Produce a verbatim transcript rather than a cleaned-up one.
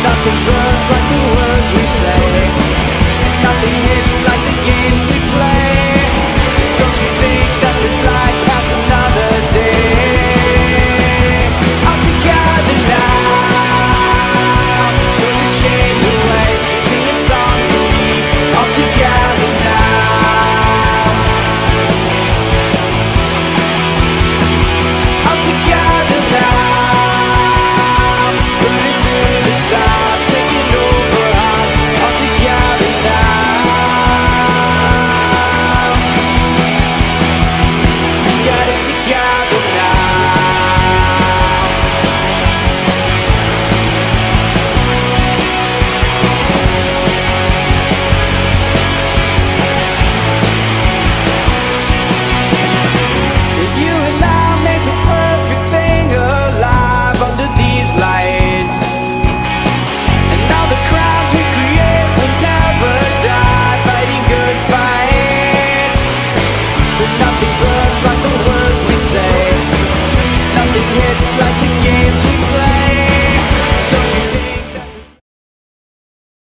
Nothing burns like the words we say. Nothing hits like the games we play. Don't you think that this life past another day? All together now, put the chains away, sing a song for me. All together now, all together now, burning through the stars, taking over us. All together now, got it together now. You and I make a perfect thing alive under these lights. And now the crowds we create will never die, fighting good fights. But nothing burns like the words we say. Nothing